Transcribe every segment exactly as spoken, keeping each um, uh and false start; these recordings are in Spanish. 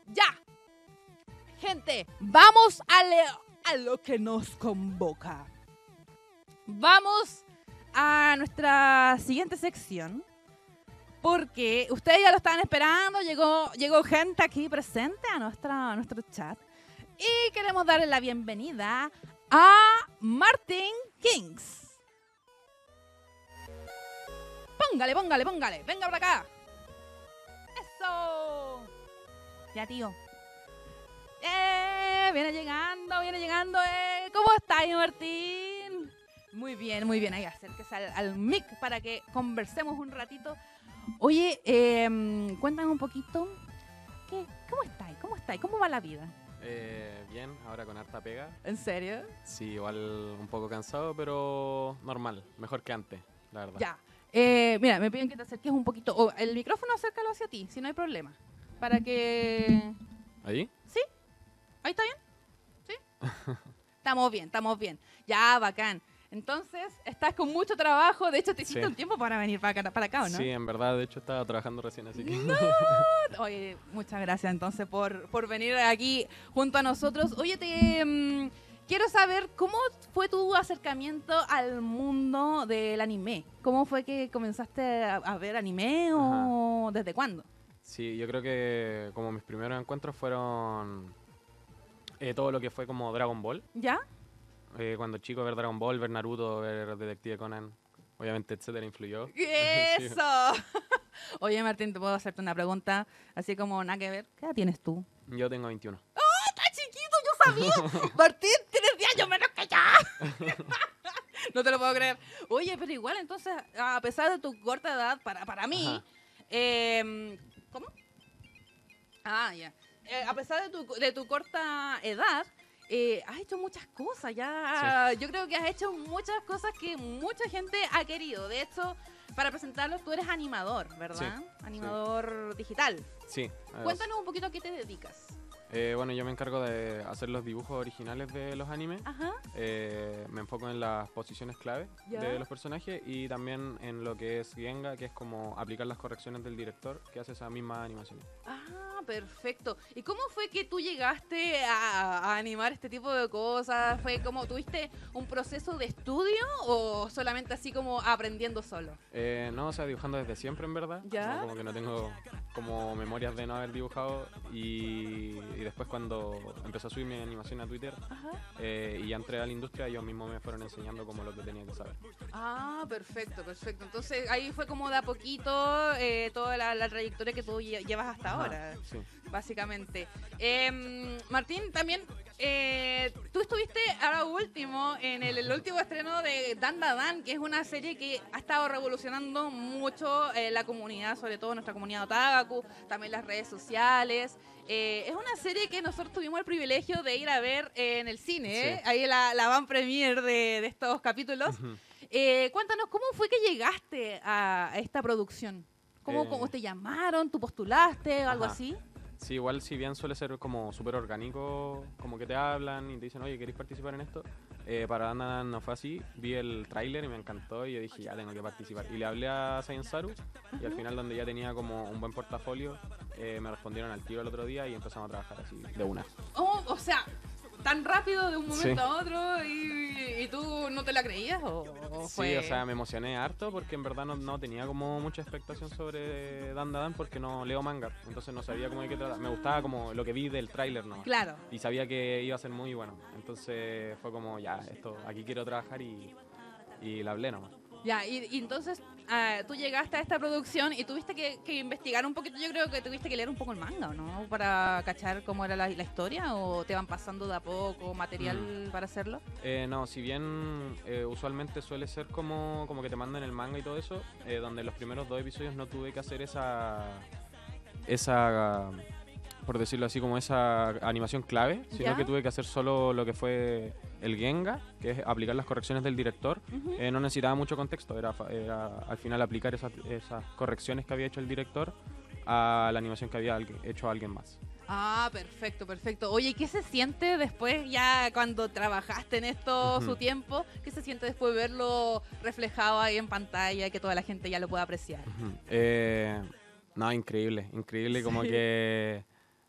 Ya. Gente, vamos a, le- a lo que nos convoca. Vamos a nuestra siguiente sección. Porque ustedes ya lo estaban esperando. Llegó, llegó gente aquí presente a, nuestra, a nuestro chat. Y queremos darle la bienvenida a Martin Kings. Póngale, póngale, póngale. Venga por acá. Eso. Ya, tío. Eh, viene llegando, viene llegando. Eh. ¿Cómo estás, Martín? Muy bien, muy bien. Ahí, acérquese al, al mic para que conversemos un ratito. Oye, eh, cuéntame un poquito. ¿Qué, ¿Cómo estáis? ¿Cómo estáis? ¿Cómo va la vida? Eh, bien, ahora con harta pega. ¿En serio? Sí, igual un poco cansado, pero normal. Mejor que antes, la verdad. Ya. Eh, mira, me piden que te acerques un poquito. O el micrófono, acércalo hacia ti, si no hay problema. Para que... ¿Ahí? ¿Sí? ¿Ahí está bien? ¿Sí? Estamos bien, estamos bien. Ya, bacán. Entonces, estás con mucho trabajo. De hecho, te hiciste Sí. un tiempo para venir para acá, para acá, ¿o no? Sí, en verdad, de hecho estaba trabajando recién, así que... ¡No! Oye, muchas gracias entonces por, por venir aquí junto a nosotros. Oye, te mm, quiero saber cómo fue tu acercamiento al mundo del anime. ¿Cómo fue que comenzaste a, a ver anime o desde cuándo? Sí, yo creo que como mis primeros encuentros fueron eh, todo lo que fue como Dragon Ball. ¿Ya? Eh, cuando chico, ver Dragon Ball, ver Naruto, ver Detective Conan, obviamente, etcétera, influyó. Sí. ¡Eso! Oye, Martín, ¿te puedo hacerte una pregunta así como nada que ver? ¿Qué edad tienes tú? Yo tengo veintiuno. ¡Está chiquito! ¡Yo sabía! Martín, tienes diez años menos que yo. No te lo puedo creer. Oye, pero igual, entonces, a pesar de tu corta edad, para, para mí, eh, ¿cómo? Ah, ya. Eh, a pesar de tu, de tu corta edad, eh, has hecho muchas cosas. Ya, yo creo que has hecho muchas cosas que mucha gente ha querido. De hecho, para presentarlos, tú eres animador, ¿verdad? Sí, Animador digital. Sí. eh, Cuéntanos un poquito a qué te dedicas. eh, bueno, yo me encargo de hacer los dibujos originales de los animes. Ajá. Eh, me enfoco en las posiciones clave Ya. de los personajes y también en lo que es Genga, que es como aplicar las correcciones del director que hace esa misma animación. Ah, perfecto. ¿Y cómo fue que tú llegaste a, a animar este tipo de cosas? ¿Fue como, tuviste un proceso de estudio o solamente así como aprendiendo solo? Eh, no, o sea, dibujando desde siempre, en verdad. ¿Ya? No, como que no tengo como memorias de no haber dibujado. Y, y después cuando empecé a subir mi animación a Twitter Ajá. eh, y ya entré a la industria, ellos mismos me fueron enseñando como lo que tenía que saber. Ah, perfecto, perfecto. Entonces ahí fue como de a poquito eh, toda la, la trayectoria que tú lle- llevas hasta Ajá, ahora, sí. básicamente. Em, Martín, también eh, tú estuviste ahora último en el, el último estreno de Dan Da Dan, que es una serie que ha estado revolucionando mucho eh, la comunidad, sobre todo nuestra comunidad otaku, también las redes sociales. Eh, es una serie que nosotros tuvimos el privilegio de ir a ver eh, en el cine, ¿eh? Sí. Ahí la, la van premier de, de estos capítulos. Ujú. Eh, cuéntanos, ¿cómo fue que llegaste a esta producción? ¿Cómo, Eh, cómo te llamaron? ¿Tú postulaste o algo Ajá. así? Sí, igual si bien suele ser como súper orgánico, como que te hablan y te dicen, oye, ¿queréis participar en esto? Eh, para Dan Dan Dan no fue así, vi el tráiler y me encantó y yo dije, ya tengo que participar. Y le hablé a Saiyan Saru y al final donde ya tenía como un buen portafolio, eh, me respondieron al tiro el otro día y empezamos a trabajar así, de una. Oh, o sea, tan rápido de un momento Sí. a otro y, y tú no te la creías o, o Sí, fue... o sea, me emocioné harto porque en verdad no, no tenía como mucha expectación sobre Dan Dan Dan porque no leo manga, entonces no sabía cómo de qué tratar. Me gustaba como lo que vi del tráiler, ¿no? Claro. Y sabía que iba a ser muy bueno. Entonces fue como, ya, esto, aquí quiero trabajar y, y la hablé nomás. Ya, y, y entonces ah, tú llegaste a esta producción y tuviste que, que investigar un poquito. Yo creo que tuviste que leer un poco el manga, ¿no? Para cachar cómo era la, la historia o te van pasando de a poco material para hacerlo. Eh, no, si bien eh, usualmente suele ser como, como que te mandan el manga y todo eso, eh, donde en los primeros dos episodios no tuve que hacer esa, esa, por decirlo así, como esa animación clave, sino ¿Ya? que tuve que hacer solo lo que fue el Genga, que es aplicar las correcciones del director. Ujú. Eh, no necesitaba mucho contexto, era, fa- era al final aplicar esas, esas correcciones que había hecho el director a la animación que había alguien- hecho alguien más. Ah, perfecto, perfecto. Oye, ¿y qué se siente después, ya cuando trabajaste en esto Ujú. su tiempo? ¿Qué se siente después verlo reflejado ahí en pantalla, que toda la gente ya lo pueda apreciar? Ujú. Eh, no, increíble, increíble, como Sí. que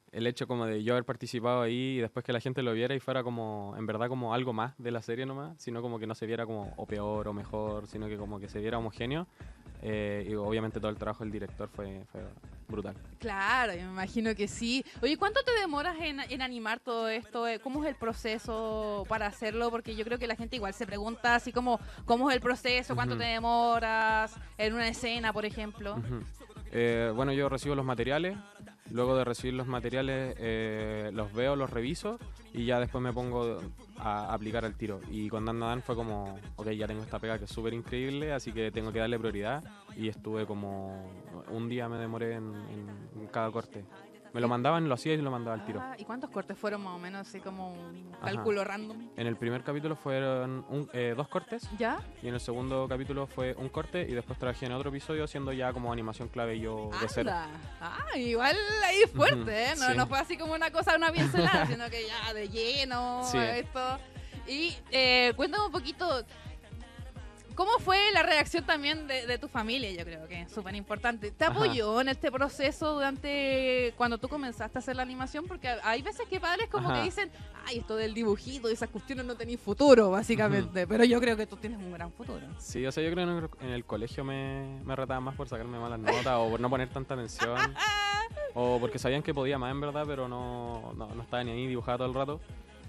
el hecho como de yo haber participado ahí y después que la gente lo viera y fuera como, en verdad, como algo más de la serie nomás, sino como que no se viera como o peor o mejor, sino que como que se viera homogéneo. Eh, y obviamente todo el trabajo del director fue, fue brutal. Claro, yo me imagino que sí. Oye, ¿cuánto te demoras en, en animar todo esto? Eh, ¿Cómo es el proceso para hacerlo? Porque yo creo que la gente igual se pregunta así como, ¿cómo es el proceso? ¿Cuánto Ujú. te demoras en una escena, por ejemplo? Ujú. Eh, bueno, yo recibo los materiales, luego de recibir los materiales eh, los veo, los reviso y ya después me pongo a aplicar al tiro. Y con Dan Dan fue como, ok, ya tengo esta pega que es súper increíble, así que tengo que darle prioridad y estuve como un día me demoré en, en- en cada corte. Me lo mandaban, lo hacía y lo mandaba al tiro. Ah, ¿y cuántos cortes fueron más o menos? Así como un Ajá. cálculo random. En el primer capítulo fueron un- eh, dos cortes ¿Ya? y en el segundo capítulo fue un corte y después trabajé en otro episodio haciendo ya como animación clave yo de cero. Anda. Ah, igual ahí es fuerte, Ujú, ¿eh? No, sí. no fue así como una cosa, una pincelada, sino que ya de lleno, Sí. esto. Y eh, cuéntame un poquito, ¿cómo fue la reacción también de, de tu familia? Yo creo que es súper importante. ¿Te Ajá. apoyó en este proceso durante cuando tú comenzaste a hacer la animación? Porque hay veces que padres como Ajá. que dicen, ay, esto del dibujito y esas cuestiones no tenéis futuro, básicamente. Pero yo creo que tú tienes un gran futuro. Sí, o sea, yo creo que en el, en el colegio me, me retaban más por sacarme malas notas o por no poner tanta atención. O porque sabían que podía más en verdad, pero no, no, no estaba ni ahí, dibujaba todo el rato.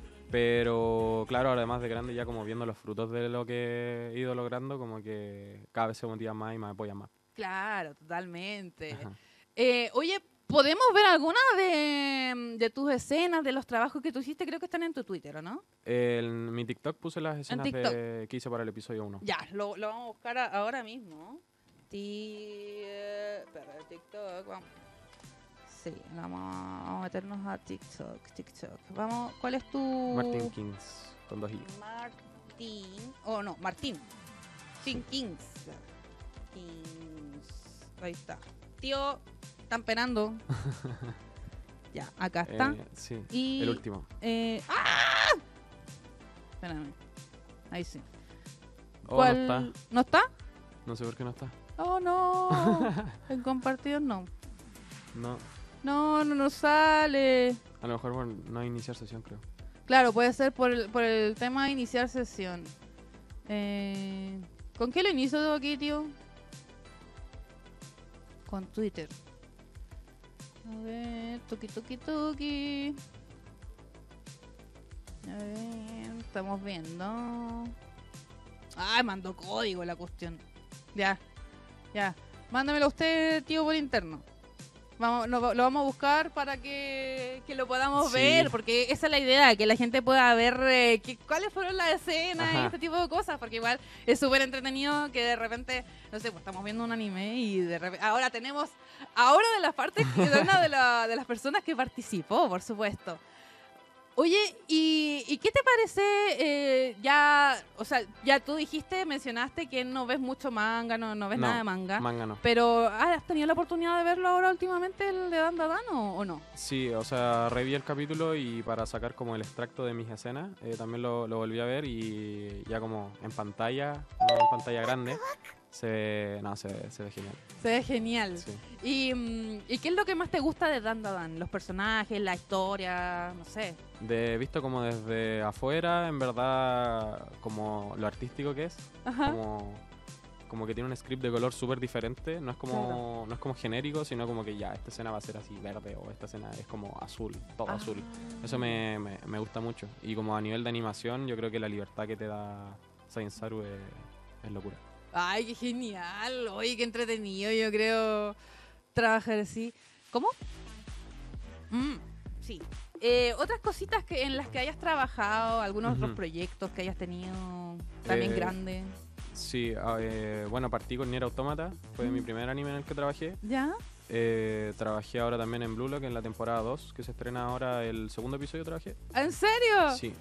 Pero claro, además de grande, ya como viendo los frutos de lo que he ido logrando, como que cada vez se motivan más y me apoyan más. Claro, totalmente. Ajá. Eh, oye, ¿podemos ver alguna de, de tus escenas, de los trabajos que tú hiciste? Creo que están en tu Twitter, ¿o no? En mi TikTok puse las escenas TikTok. de, que hice para el episodio uno. Ya, lo, lo vamos a buscar a- ahora mismo. Ti, eh, espera, TikTok, vamos. Sí, vamos a meternos a TikTok, TikTok. Vamos, ¿cuál es tu...? Martin Kings, con dos i. Martín, oh no, Martín. Tin Kings. Kings. Ahí está. Tío, están penando. Ya, acá está. Eh, sí, Y, el último. Eh, ¡ah! Espérame. Ahí sí. Oh, ¿Cuál? no está. ¿No está? No sé por qué no está. Oh, no. En compartido no. No, No, no nos sale. a lo mejor por no iniciar sesión, creo. Claro, puede ser por el, por el tema de iniciar sesión. Eh, ¿Con qué lo inicio aquí, tío? Con Twitter. A ver, tuki tuki tuki. A ver, estamos viendo. Ay, mandó código la cuestión. Ya, ya. Mándamelo usted, tío, por interno. Vamos, lo, lo vamos a buscar para que, que lo podamos Sí. ver, porque esa es la idea, que la gente pueda ver eh, que, cuáles fueron las escenas y Ajá. este tipo de cosas, porque igual es súper entretenido que de repente, no sé, pues estamos viendo un anime y de repente, ahora tenemos, ahora de las partes, que- de una de, la- de las personas que participó, por supuesto. Oye, ¿y, y qué te parece eh, ya, o sea, ya tú dijiste, mencionaste que no ves mucho manga, no, no ves No, nada de manga, Manga no. pero ¿has tenido la oportunidad de verlo ahora últimamente, el de Dan Dan Dan, o, o no? Sí, o sea, reví el capítulo y para sacar como el extracto de mis escenas, eh, también lo, lo volví a ver y ya como en pantalla, no en pantalla grande, se ve, no, se ve, se ve genial. Se ve genial. Sí. ¿Y, mm, ¿Y qué es lo que más te gusta de Dan Dan Dan? ¿Los personajes, la historia, no sé? De visto como desde afuera, en verdad, como lo artístico que es, Ajá. como, como que tiene un script de color súper diferente, no es como Claro. no es como genérico, sino como que ya, esta escena va a ser así verde o esta escena es como azul, todo Ah. azul. Eso me, me, me gusta mucho. Y como a nivel de animación, yo creo que la libertad que te da Science Saru es, es locura. Ay, qué genial. Oye, qué entretenido, yo creo, trabajar así. ¿Cómo? Mm, sí. Eh, otras cositas que en las que hayas trabajado, algunos otros Ujú. proyectos que hayas tenido también Eh, grandes. Sí, ah, eh, bueno, partí con Nier Automata, fue mi primer anime en el que trabajé. ¿Ya? Eh, trabajé ahora también en Blue Lock en la temporada dos, que se estrena ahora el segundo episodio trabajé. ¿En serio? Sí.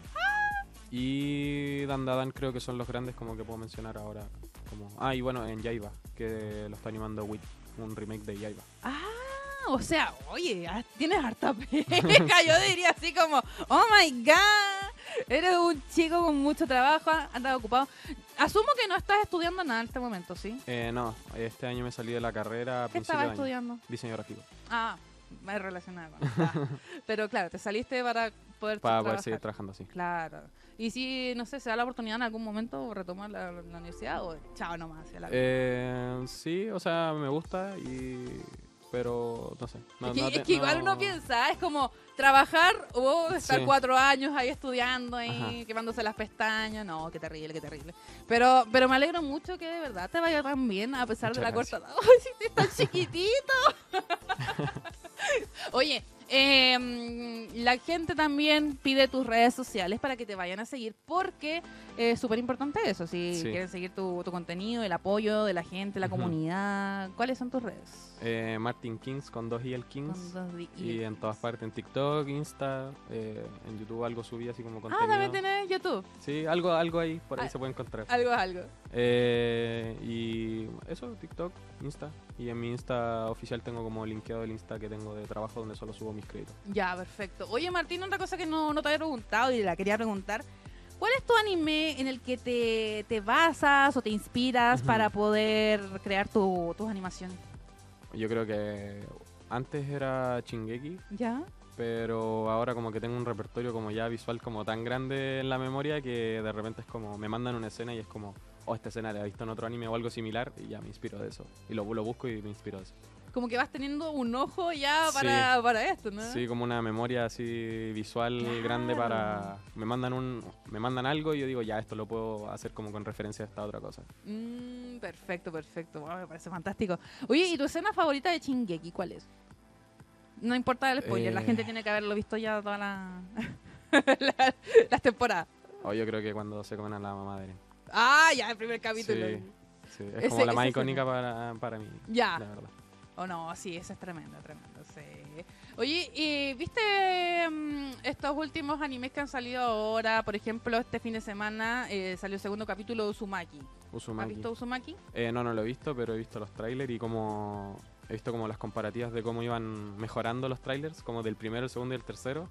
Y Dan Dan Dan creo que son los grandes como que puedo mencionar ahora. Como... Ah, y bueno, en Yaiba, que lo está animando Wit, un remake de Yaiba. Ah, o sea, oye, ah, tienes harta peca. Yo diría así como, oh my god, eres un chico con mucho trabajo, andas ocupado. Asumo que no estás estudiando nada en este momento, ¿sí? Eh, no, este año me salí de la carrera a ¿Qué principio estabas de año. estudiando? Diseño gráfico. Ah, más relacionada con ah. Pero claro, te saliste para poder Para trabajar. poder seguir trabajando así. Claro. Y si, no sé, se da la oportunidad en algún momento retomar la, la universidad o chao nomás. Hacia la Eh, sí, o sea, me gusta y... Pero, no sé. No, es que, no es te- que igual no- uno piensa, es como trabajar o estar Sí. cuatro años ahí estudiando ahí, Ajá. quemándose las pestañas. No, qué terrible, qué terrible. Pero, pero me alegro mucho que de verdad te vaya tan bien a pesar de Muchas la gracias. corta edad. ¡Ay, sí, estás chiquitito! Oye, eh, la gente también pide tus redes sociales para que te vayan a seguir porque es súper importante eso. Si Sí. quieren seguir tu, tu contenido, el apoyo de la gente, la Ujú. comunidad, ¿cuáles son tus redes? Eh, Martin Kings con dos i el Kings. Con dos di- Y en todas partes, en TikTok, Insta, eh, en YouTube algo subí así como Ah, contenido. también tenés YouTube. Sí, algo, algo ahí, por ahí Ah, se puede encontrar. Algo, algo. Eh, y eso, TikTok, Insta. Y en mi Insta oficial tengo como linkeado el Insta que tengo de trabajo donde solo subo mis créditos. Ya, perfecto. Oye, Martín, otra cosa que no, no te había preguntado y la quería preguntar. ¿Cuál es tu anime en el que te, te basas o te inspiras Ujú. para poder crear tu, tus animaciones? Yo creo que antes era Shingeki, ¿Ya? pero ahora como que tengo un repertorio como ya visual como tan grande en la memoria que de repente es como, me mandan una escena y es como, oh, esta escena la he visto en otro anime o algo similar y ya me inspiro de eso. Y lo, lo busco y me inspiro de eso. Como que vas teniendo un ojo ya Sí. para, para esto, ¿no? Sí, como una memoria así visual Claro. grande para... Me mandan un me mandan algo y yo digo, ya, esto lo puedo hacer como con referencia a esta otra cosa. Mm, perfecto, perfecto. Wow, me parece fantástico. Oye, ¿y tu escena favorita de Shingeki cuál es? No importa el spoiler, la Eh. gente tiene que haberlo visto ya todas la- la- las temporadas. O yo creo que cuando se comen a la mamá de Eren. Ah, ya, el primer capítulo. Sí, sí, es Ese- como la más ese icónica para, para mí, Ya. la verdad. Oh, no, sí, eso es tremendo, tremendo, sí. Oye, ¿y viste mm, estos últimos animes que han salido ahora? Por ejemplo, este fin de semana eh, salió el segundo capítulo de Uzumaki. ¿Has Uzumaki. visto Uzumaki? Eh, no, no lo he visto, pero he visto los trailers y como... He visto como las comparativas de cómo iban mejorando los trailers, como del primero, el segundo y el tercero.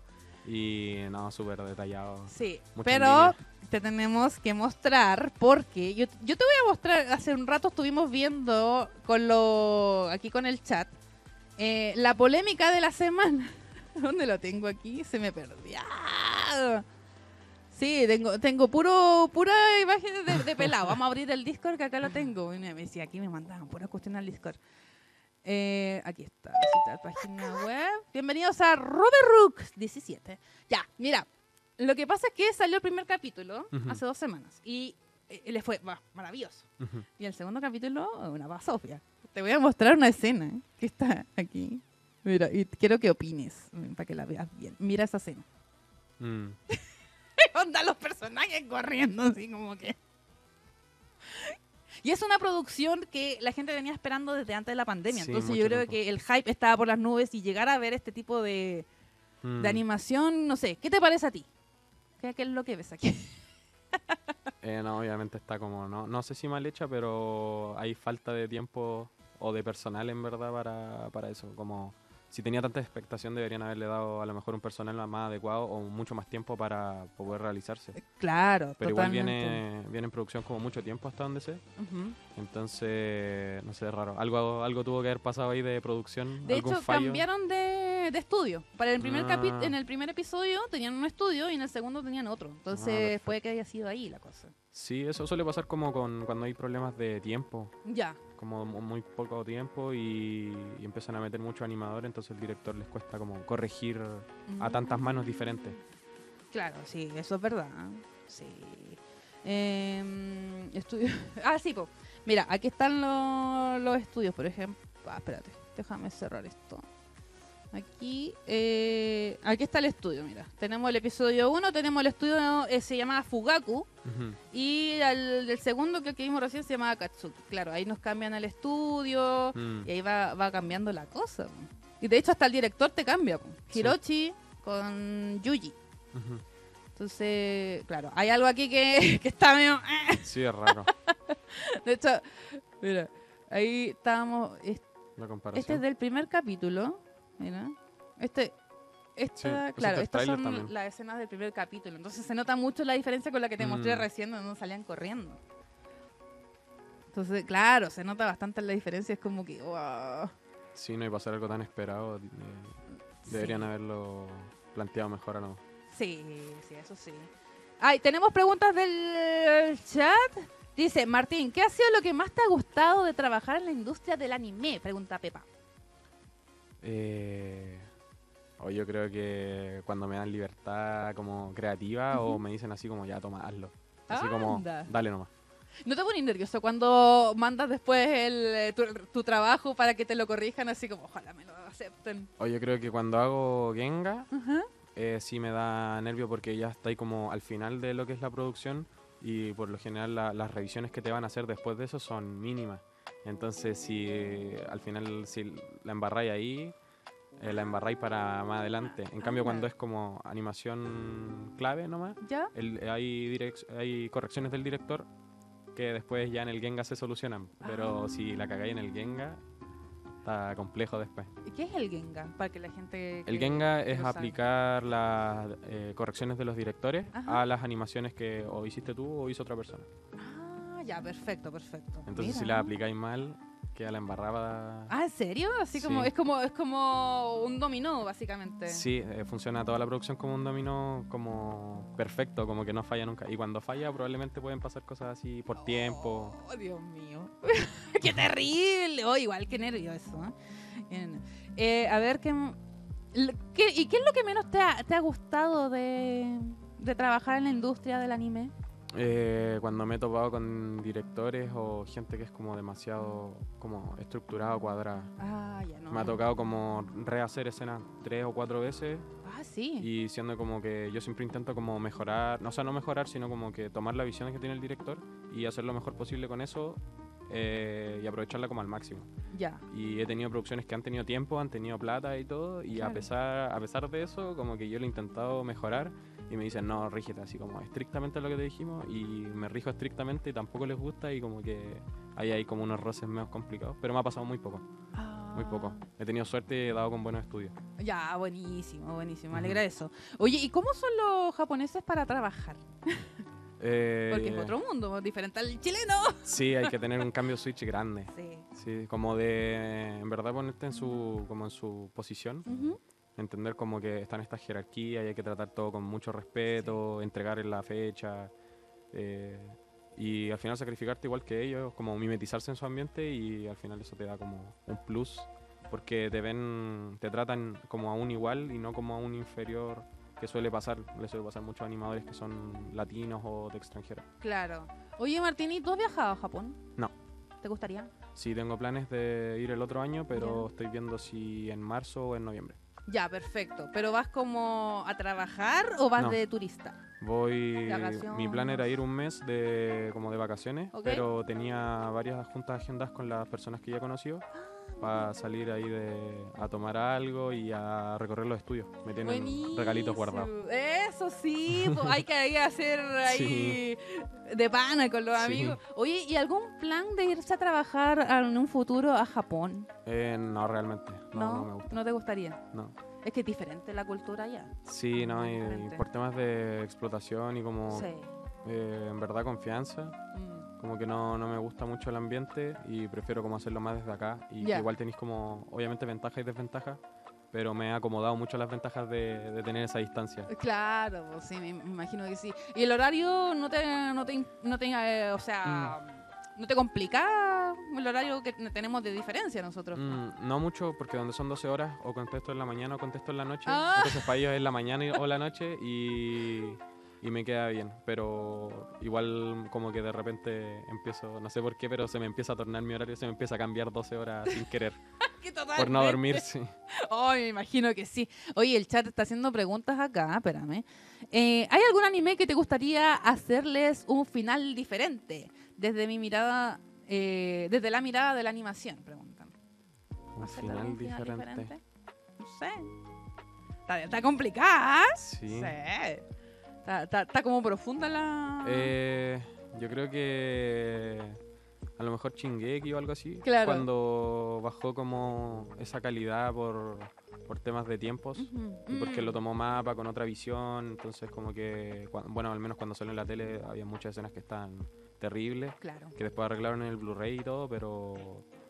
Y no, súper detallado. Sí, Mucha pero línea. te tenemos que mostrar porque yo, yo te voy a mostrar, hace un rato estuvimos viendo con lo aquí con el chat eh, la polémica de la semana. ¿Dónde lo tengo aquí? Se me perdió. Sí, tengo, tengo puro, pura imagen de, de pelado. Vamos a abrir el Discord que acá lo tengo. Y me decía, aquí me mandaban pura cuestión al Discord. Eh, aquí está, visitar página web. Bienvenidos a Robert diecisiete. Ya, mira, lo que pasa es que salió el primer capítulo Ujú. hace dos semanas y eh, le fue bah, maravilloso. Ujú. Y el segundo capítulo, una basofia. Te voy a mostrar una escena eh, que está aquí. Mira, y quiero que opines mm, para que la veas bien. Mira esa escena. Mm. Onda los personajes corriendo así como que... Y es una producción que la gente venía esperando desde antes de la pandemia. Sí, Entonces mucho yo creo tiempo. que el hype estaba por las nubes y llegar a ver este tipo de, Mm. de animación, no sé, ¿qué te parece a ti? ¿Qué, qué es lo que ves aquí? Eh, no, obviamente está como, no, no sé si mal hecha, pero hay falta de tiempo o de personal en verdad para, para eso. Como si tenía tanta expectación deberían haberle dado a lo mejor un personal más adecuado o mucho más tiempo para poder realizarse. Claro, Pero igual totalmente. viene, viene en producción como mucho tiempo hasta donde sé. Ujú. Entonces, no sé, es raro. Algo, algo tuvo que haber pasado ahí de producción. De algún hecho, fallo. cambiaron de, de estudio. Para el primer Ah. capi- en el primer episodio tenían un estudio y en el segundo tenían otro. Entonces perfecto. puede que haya sido ahí la cosa. Sí, eso suele pasar como con cuando hay problemas de tiempo. Ya. Como mu- muy poco tiempo y, y empiezan a meter mucho animador, entonces el director les cuesta como corregir a tantas manos diferentes. Claro, sí, eso es verdad. Sí. Eh, estudio... Ah, sí, po. Mira, aquí están los, los estudios, por ejemplo. Ah, espérate, déjame cerrar esto. Aquí, eh, aquí está el estudio, mira. Tenemos el episodio uno, tenemos el estudio, eh, se llama Fugaku. Ujú. Y el, el segundo que, que vimos recién se llamaba Katsuki. Claro, ahí nos cambian el estudio Mm. y ahí va, va cambiando la cosa. Po. Y de hecho hasta el director te cambia. Po. Sí. Hiroshi con Yuji. Ujú. Entonces, claro, hay algo aquí que, que está medio... eh. Sí, es raro De hecho, mira, ahí estábamos... es- la comparación. Este es del primer capítulo. Mira. Este... Esta, Sí, pusiste claro, el estas tráiler son también. las escenas del primer capítulo. Entonces se nota mucho la diferencia con la que te mostré Mm. recién, donde no salían corriendo. Entonces, claro, se nota bastante la diferencia. Es como que, wow. Sí, no, y pasar algo tan esperado, eh, deberían Sí. haberlo planteado mejor a lo Sí, sí, eso sí. Ay, tenemos preguntas del chat. Dice, Martín, ¿qué ha sido lo que más te ha gustado de trabajar en la industria del anime? Pregunta Pepa. Eh, o yo creo que cuando me dan libertad como creativa Ujú. o me dicen así como ya toma, hazlo. Así como, Anda. dale nomás. ¿No te pones nervioso cuando mandas después el, eh, tu, tu trabajo para que te lo corrijan así como, ojalá me lo acepten? O yo creo que cuando hago Genga, Ajá. eh, sí me da nervio porque ya está ahí como al final de lo que es la producción y por lo general la- las revisiones que te van a hacer después de eso son mínimas. Entonces si eh, al final si la embarráis ahí, eh, la embarráis para más adelante. En cambio Anda. cuando es como animación clave nomás, ¿Ya? el- hay, direc- hay correcciones del director que después ya en el Genga se solucionan. Pero Ah. si la cagáis en el Genga, está complejo después. ¿Y qué es el Gengar? Para que la gente... El que- Genga que es no sabe. aplicar las eh, correcciones de los directores Ajá. a las animaciones que o hiciste tú o hizo otra persona. Ah, ya, perfecto, perfecto. Entonces si Mira. las aplicáis mal, queda la embarrada. Ah, ¿en serio? Así como Sí. es como es como un dominó, básicamente. Sí, eh, funciona toda la producción como un dominó como perfecto, como que no falla nunca. Y cuando falla probablemente pueden pasar cosas así por tiempo. Oh, Dios mío. ¡Qué terrible! Oh, igual que nervio eso. ¿eh? Bien. Eh, a ver, ¿qué, l- qué- ¿y qué es lo que menos te ha, te ha gustado de, de trabajar en la industria del anime? Eh, cuando me he topado con directores o gente que es como demasiado como estructurada o cuadrada. Ah, ya no. Me ha tocado como rehacer escenas tres o cuatro veces Ah, sí. y siendo como que yo siempre intento como mejorar, no, o sea, no mejorar, sino como que tomar la visión que tiene el director y hacer lo mejor posible con eso eh, y aprovecharla como al máximo. Ya. Y he tenido producciones que han tenido tiempo, han tenido plata y todo, y Claro. a pesar a pesar de eso, como que yo lo he intentado mejorar y me dicen, no, rígete, así como estrictamente lo que te dijimos, y me rijo estrictamente y tampoco les gusta, y como que ahí hay como unos roces medio complicados, pero me ha pasado muy poco, muy poco. Ah, He tenido suerte y he dado con buenos estudios. Ya, buenísimo, buenísimo. Me Ujú. alegra eso. Oye, ¿y cómo son los japoneses para trabajar? Eh, Porque es otro mundo, diferente al chileno. Sí, hay que tener un cambio switch grande. Sí. Sí, como de, en verdad, ponerte en su, como en su posición, Ujú. entender como que están estas jerarquías y hay que tratar todo con mucho respeto, entregar en la fecha, eh, y al final sacrificarte igual que ellos, como mimetizarse en su ambiente, y al final eso te da como un plus, porque te ven, te tratan como a un igual y no como a un inferior, que suele pasar, le suele pasar a muchos animadores que son latinos o de extranjeros. Claro. Oye, Martín, ¿y tú has viajado a Japón? No. ¿Te gustaría? Sí, tengo planes de ir el otro año, pero Ya. estoy viendo si en marzo o en noviembre. Ya, perfecto. ¿Pero vas como a trabajar o vas No. de turista? Voy, Vacaciones. mi plan era ir un mes de como de vacaciones, Ok. pero tenía varias juntas agendas con las personas que ya conocí para salir ahí de, a tomar algo y a recorrer los estudios. Me tienen regalitos guardados. Buenísimo. Eso sí, po, hay que ahí hacer ahí de pana con los Sí. amigos. Oye, ¿y algún plan de irse a trabajar en un futuro a Japón? Eh, no, realmente, no, no, me gusta. ¿No te gustaría? No. Es que es diferente la cultura allá. Sí, no, y, y Diferente. por temas de explotación y como Sí. eh, en verdad confianza, Mm. como que no, no me gusta mucho el ambiente y prefiero como hacerlo más desde acá. Y Ya. que igual tenéis como, obviamente, ventajas y desventajas, pero me ha acomodado mucho las ventajas de, de tener esa distancia. Claro, pues sí, me me imagino que sí. ¿Y el horario no te, no te, no te, eh, o sea, Mm. no te complica el horario que tenemos de diferencia nosotros? Mm, no mucho, porque donde son doce horas, o contesto en la mañana o contesto en la noche. Ah. Entonces para ellos es la mañana y- o la noche y, y me queda bien. Pero igual como que de repente empiezo, no sé por qué, pero se me empieza a tornar mi horario, se me empieza a cambiar doce horas sin querer. Que Por no totalmente. dormir, sí. Oh, me imagino que sí. Oye, el chat está haciendo preguntas acá, espérame. Eh, ¿Hay algún anime que te gustaría hacerles un final diferente? Desde mi mirada, eh, desde la mirada de la animación, preguntan. Un ¿Hacerle final algún diferente. No sé. Está, está complicada. ¿eh? Sí. Está, está- está como profunda la... Eh, yo creo que a lo mejor Shingeki o algo así. Claro. Cuando bajó como esa calidad por, por temas de tiempos. Ujú. Y porque Mm. lo tomó Mapa con otra visión, entonces como que, cua- bueno, al menos cuando salió en la tele había muchas escenas que estaban terribles, Claro. que después arreglaron en el Blu-ray y todo, pero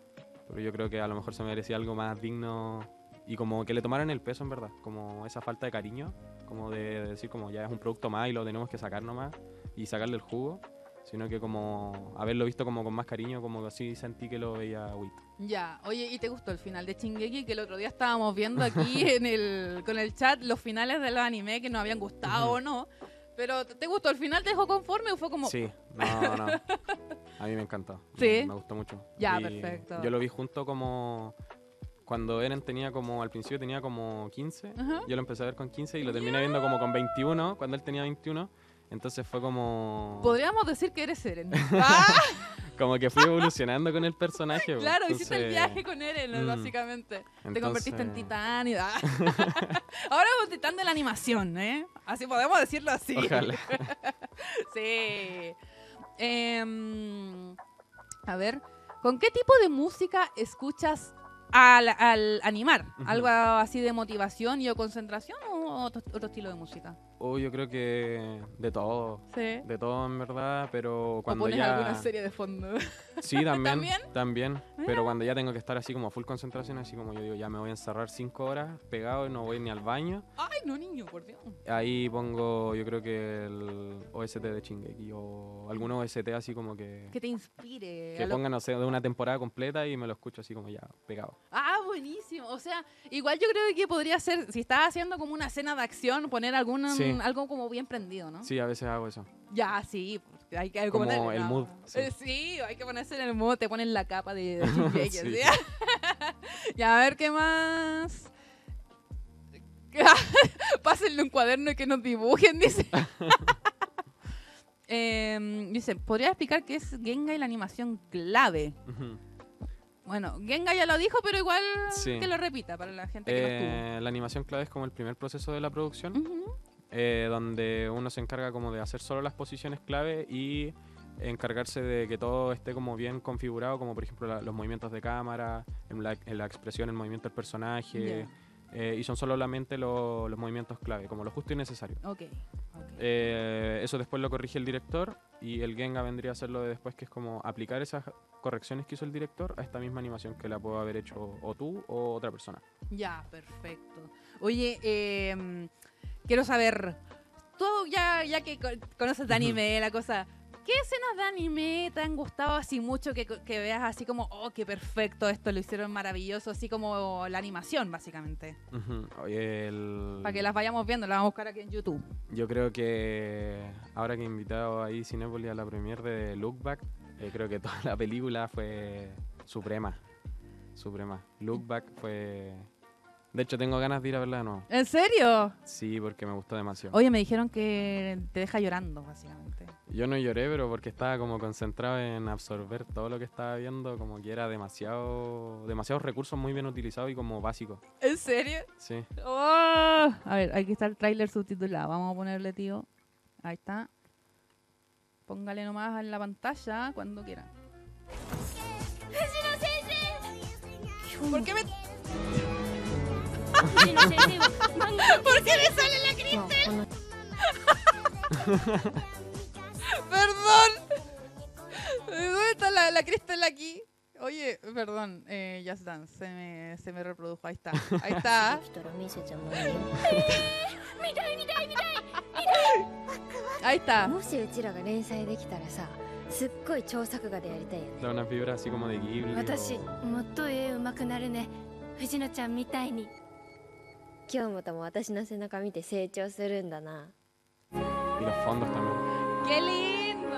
Pero yo creo que a lo mejor se merecía algo más digno y como que le tomaran el peso en verdad, como esa falta de cariño, como de decir como ya es un producto más y lo tenemos que sacar nomás y sacarle el jugo, sino que como haberlo visto como con más cariño, como que así sentí que lo veía Wit. Ya, oye, ¿y te gustó el final de Shingeki? Que el otro día estábamos viendo aquí en el, con el chat los finales de los animes que nos habían gustado Ujú. o no. Pero, ¿te gustó el final? ¿Te dejó conforme o fue como...? Sí, no, no. A mí me encantó. ¿Sí? Me, me gustó mucho. Ya, Y perfecto. Yo lo vi junto como... Cuando Eren tenía como... Al principio tenía como quince. Ajá. Yo lo empecé a ver con quince y lo terminé viendo como con veintiuno, cuando él tenía veintiuno. Entonces fue como... Podríamos decir que eres Eren. ¡Ah! Como que fui evolucionando con el personaje. po. Claro, hiciste el Entonces, viaje con Eren, ¿no? mm, Básicamente. Te entonces- convertiste en titán y... ¡ah! Ahora es un titán de la animación, ¿eh? Así podemos decirlo así. Ojalá. Sí. Em, a ver, ¿con qué tipo de música escuchas al, al animar? Ujú. ¿Algo así de motivación y o concentración o otro, otro estilo de música? Oh, yo creo que de todo. Sí. De todo en verdad, pero ¿O cuando pones ya... alguna serie de fondo? Sí, también. ¿También? ¿También? Pero cuando ya tengo que estar así como a full concentración, así como yo digo, ya me voy a encerrar cinco horas pegado y no voy ni al baño. Ay, no, niño, por Dios. Ahí pongo, yo creo que el O S T de Shingeki o algún O S T así como que... Que te inspire. Que a lo- pongan, no sé, de una temporada completa y me lo escucho así como ya pegado. Ah, buenísimo. O sea, igual yo creo que podría ser, si estás haciendo como una escena de acción, poner algún, Sí. algo como bien prendido, ¿no? Sí, a veces hago eso. Ya, sí. porque Hay que Como ponerle, el ¿no? mood, sí. Eh, Sí, hay que ponerse en el mood. Te ponen la capa de, de Shingeki, Sí. ¿sí? Ya, a ver qué más. Pásenle un cuaderno y que nos dibujen, dice. Em, dice, ¿podría explicar qué es Gengai la animación clave? Ujú. Bueno, Gengai ya lo dijo, pero igual Sí. que lo repita para la gente que Eh, la animación clave es como el primer proceso de la producción. no estuvo. Ujú. eh, donde uno se encarga como de hacer solo las posiciones clave y encargarse de que todo esté como bien configurado, como por ejemplo la- los movimientos de cámara, en la, en la expresión, el movimiento del personaje, eh, y son solamente lo- los movimientos clave, como lo justo y necesario. Ok, ok. Eh, eso después lo corrige el director y el Genga vendría a ser lo de después, que es como aplicar esas correcciones que hizo el director a esta misma animación que la puedo haber hecho o tú o otra persona. Ya, perfecto. Oye, em, quiero saber, tú ya, ya que co- conoces de anime, la cosa, ¿qué escenas de anime te han gustado así mucho que, que veas así como, oh, qué perfecto, esto lo hicieron maravilloso, así como la animación, básicamente? Ujú. Oye, el- Para que las vayamos viendo, las vamos a buscar aquí en YouTube. Yo creo que ahora que he invitado ahí Cinépolis a la premiere de Look Back, eh, creo que toda la película fue suprema. Suprema. Look Back fue... De hecho, tengo ganas de ir a verla de nuevo. ¿En serio? Sí, porque me gustó demasiado. Oye, me dijeron que te deja llorando, básicamente. Yo no lloré, pero porque estaba como concentrado en absorber todo lo que estaba viendo, como que era demasiado... demasiados recursos muy bien utilizados y como básicos. ¿En serio? Sí. Oh. A ver, aquí está el tráiler subtitulado. Vamos a ponerle, tío. Ahí está. Póngale nomás en la pantalla cuando quiera. ¿Por qué me, ¿Por qué me sale la Cristel? Perdón. ¿Dónde está la, la Cristel aquí? Oye, perdón, eh, Just Dance, se me, se me reprodujo. Ahí está, ahí está. Ahí está. もしうちらが連載できたらさ、すっごい超作画でやりたいよね。 Da unas vibras así como de Ghibli. 私 o- もっと絵うまくなるね。藤野ちゃんみたいに。今日もとも私の背中見て成長するんだな。 Y los fondos también. ¡Qué lindo!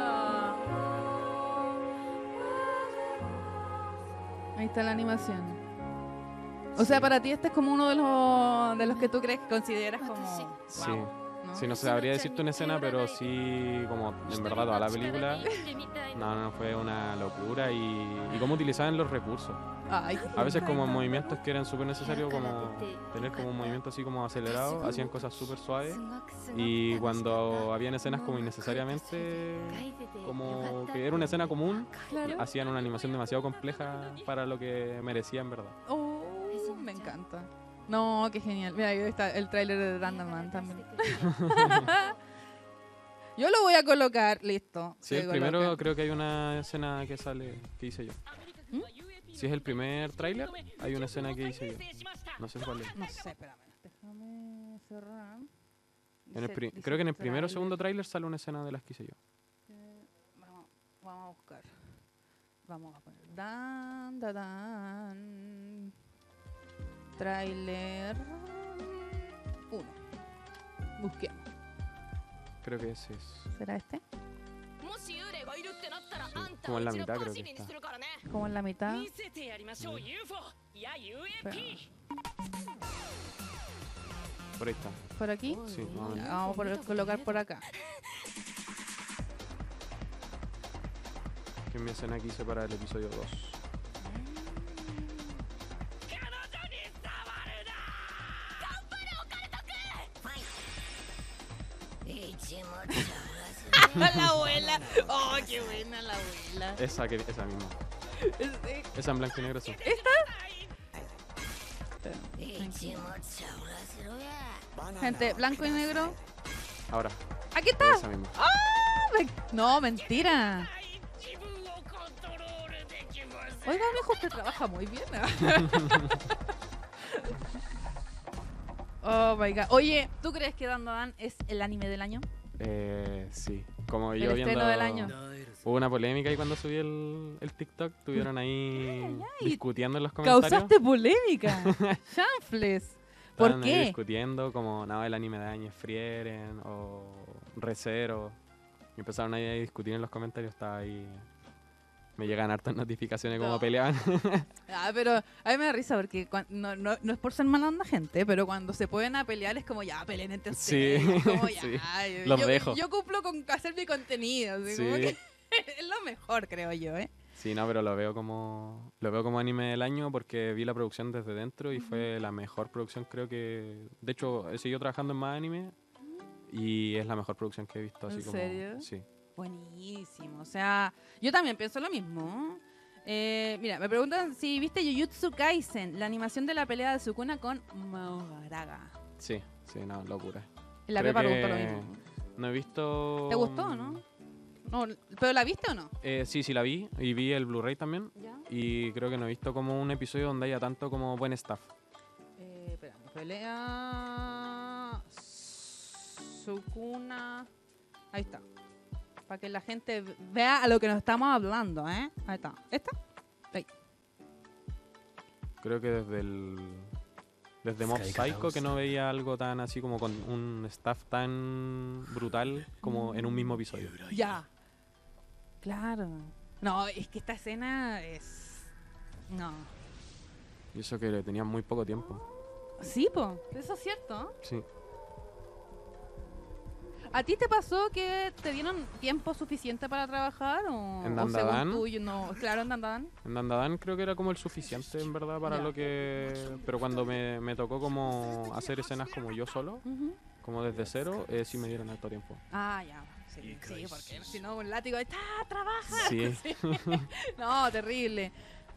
Ahí está la animación. O sea, para ti este es como uno de los, de los que tú crees que consideras como... Sí. wow, ¿no? Sí, no sabría decirte una escena, pero sí, como en verdad toda la película, no, no, fue una locura y, y cómo utilizaban los recursos. Ay, A veces como movimientos que eran súper necesarios, como tener como un movimiento así como acelerado, hacían cosas súper suaves y cuando habían escenas como innecesariamente, como que era una escena común, claro. hacían una animación demasiado compleja para lo que merecía en verdad. Oh, me encanta. No, qué genial. Mira, ahí está el tráiler de Random Man también. Yo lo voy a colocar, listo. Sí, Se el primero coloca. creo que hay una escena que sale, que hice yo. Si es el primer tráiler, hay una escena que hice yo. No sé cuál es. No sé, espérame. Déjame cerrar. En el Dice- pri- dice creo que en el primero o tráiler. segundo tráiler sale una escena de las que hice yo. Eh, Vamos, vamos a buscar. Vamos a poner. Dan, da, dan. Trailer uno. Busquemos. Creo que ese es. ¿Será este? もし幽霊がいるってなったら Sí, あんた como を en う la ちの mitad パ creo シ que リに está. するからね Como en la mitad. 見せてやりましょう ユーフォー いや ユーエーピー Espera. Por ahí está. ¿Por aquí? Sí, más o menos. Ya, vamos a por- colocar por acá. Que es mi escena que hice para el episodio dos. 彼女に触るな頑張れオカルトくん一物 La abuela. Oh, qué buena la abuela. Esa, que, esa misma. Es- Esa en blanco y negro, sí. Gente, blanco y negro. Ahora, Aquí está. esa misma. Me- No, mentira. 自分をコントロールできません Oiga, mijo, usted trabaja muy bien. Oh my god. Oye, ¿tú crees que Dan Dan es el anime del año? Eh, sí. Como El yo viendo... estreno del año. Hubo una polémica ahí cuando subí el, el TikTok. Estuvieron ahí ay. discutiendo en los comentarios. Causaste polémica. Chanfles. ¿Por Estaban ahí qué? discutiendo como, no, el anime de año es Frieren o Recero. Y empezaron ahí a discutir en los comentarios. Estaba ahí... Me llegan hartas notificaciones como No. peleaban. Ah, pero a mí me da risa porque cuan- no, no, no es por ser mala onda gente, pero cuando se pueden a pelear es como ya, peleen entre Sí, ustedes. Como ya, sí. yo, Los yo- dejo. yo cumplo con hacer mi contenido. Así como Sí. que es lo mejor, creo yo, ¿eh? Sí, no, pero lo veo como lo veo como anime del año porque vi la producción desde dentro y fue la mejor producción, creo que... De hecho, he seguido trabajando en más anime y es la mejor producción que he visto. Así ¿En como, serio? Sí. Buenísimo. O sea, yo también pienso lo mismo. Eh, mira, me preguntan si viste Jujutsu Kaisen, la animación de la pelea de Sukuna con Moraga. Sí, sí, no, locura. La Creo Pepa que preguntó lo mismo. No he visto... ¿Te gustó o no? no? ¿Pero la viste o no? Eh, sí, sí la vi y vi el Blu-ray también Ya. y creo que no he visto como un episodio donde haya tanto como buen staff. Eh, espera, pelea Sukuna. Ahí está. Para que la gente vea a lo que nos estamos hablando, ¿eh? Ahí está. ¿Esta? Ahí. Creo que desde el... Desde Mob Psycho que no veía algo tan así como con un staff tan brutal como en un mismo episodio. Ya. Claro. No, es que esta escena es... No. Y eso que le tenía muy poco tiempo. Sí, po. Eso es cierto. Sí. ¿A ti te pasó que te dieron tiempo suficiente para trabajar o, ¿En o Dandadan? según tú, yo no? Claro, en Dandadan. En Dandadan creo que era como el suficiente en verdad para Ya. lo que... Pero cuando me, me tocó como hacer escenas como yo solo, Ujú. como desde cero, eh, sí me dieron alto tiempo. Ah, ya. Sí, sí, porque si no, un látigo, ¡está! ¡Trabaja! Sí. No, terrible.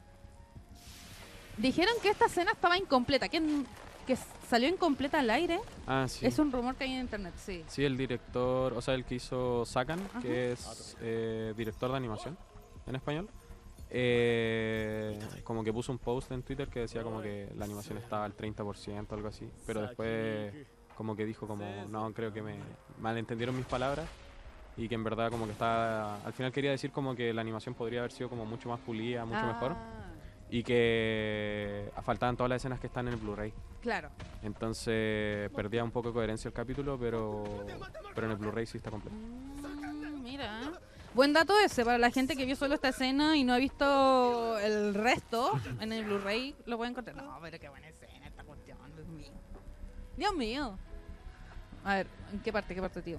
Dijeron que esta escena estaba incompleta, que, que salió incompleta al aire. Ah, sí. Es un rumor que hay en internet, sí. Sí, el director, o sea, el que hizo Sakan, Ajá. que es eh, director de animación en español, eh, como que puso un post en Twitter que decía como que la animación estaba al treinta por ciento, algo así, pero después como que dijo como, no, creo que me malentendieron mis palabras y que en verdad como que estaba, al final quería decir como que la animación podría haber sido como mucho más pulida, mucho mejor, Ah, y que faltaban todas las escenas que están en el Blu-ray. claro. Entonces perdía un poco de coherencia el capítulo, pero, pero en el Blu-ray sí está completo. Mm, mira. Buen dato ese para la gente que vio solo esta escena y no ha visto el resto en el Blu-ray, lo pueden encontrar. No, pero qué buena escena esta cuestión, Dios mío. Dios mío. A ver, ¿en qué parte? ¿Qué parte, tío?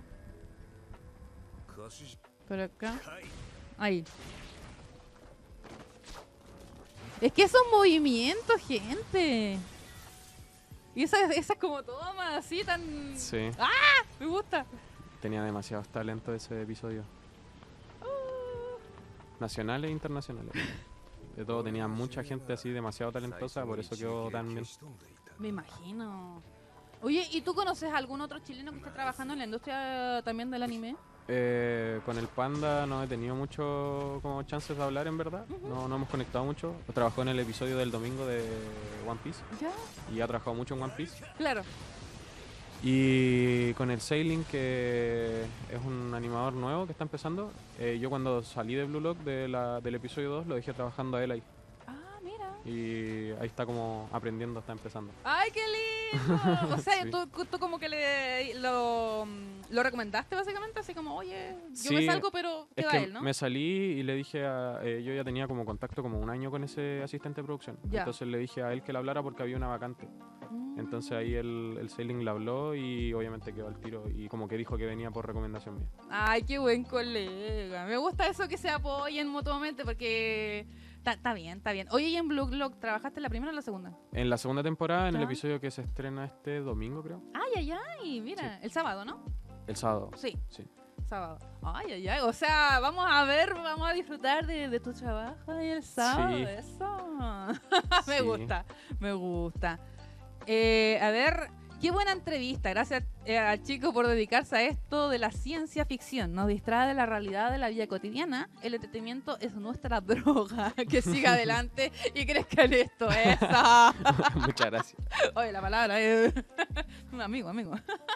Por acá. Ahí. Es que esos movimientos, gente. Y esa, esa como toma así tan... Sí, Me gusta. tenía demasiados talentos ese episodio. Nacionales e internacionales. De todo, tenía mucha gente así demasiado talentosa, por eso quedó tan bien. Me imagino. Oye, ¿y tú conoces a algún otro chileno que esté trabajando en la industria también del anime? Eh, con el Panda no he tenido mucho como chances de hablar, en verdad. No, no hemos conectado mucho. Trabajó en el episodio del domingo de One Piece Ya. y ha trabajado mucho en One Piece. Claro. Y con el Sailing, que es un animador nuevo que está empezando, eh, yo cuando salí de Blue Lock de la- del episodio dos lo dejé trabajando a él ahí. Ah, mira. Y ahí está como aprendiendo, está empezando. ¡Ay, qué lindo! O sea, Sí. tú, tú como que le lo, lo recomendaste básicamente, así como, oye, yo me Sí, salgo, pero Es queda que él, ¿no? me salí y le dije a... eh, yo ya tenía como contacto como un año con ese asistente de producción. Ya. Entonces le dije a él que le hablara porque había una vacante. Mm. Entonces ahí el, el Sailing le habló y obviamente quedó al tiro. Y como que dijo que venía por recomendación mía. Ay, qué buen colega. Me gusta eso que se apoyen mutuamente porque está bien, está bien. Oye, ¿y en Blue Lock trabajaste en la primera o la segunda? En la segunda temporada, en el Ya. episodio que se estrena este domingo, creo. Ay, ay, ay, mira, el sábado, ¿no? El sábado. Sí, Sí. sábado. Ay, ay, ay. O sea, vamos a ver, vamos a disfrutar de, de tu trabajo ahí el sábado. Sí. Eso. me Sí. gusta, me gusta. Eh, a ver, qué buena entrevista. Gracias eh, al chico por dedicarse a esto de la ciencia ficción. Nos distrae de la realidad de la vida cotidiana. El entretenimiento es nuestra droga. Que siga adelante y crezca en esto. Esa. Muchas gracias. Oye, la palabra es... Un amigo, amigo.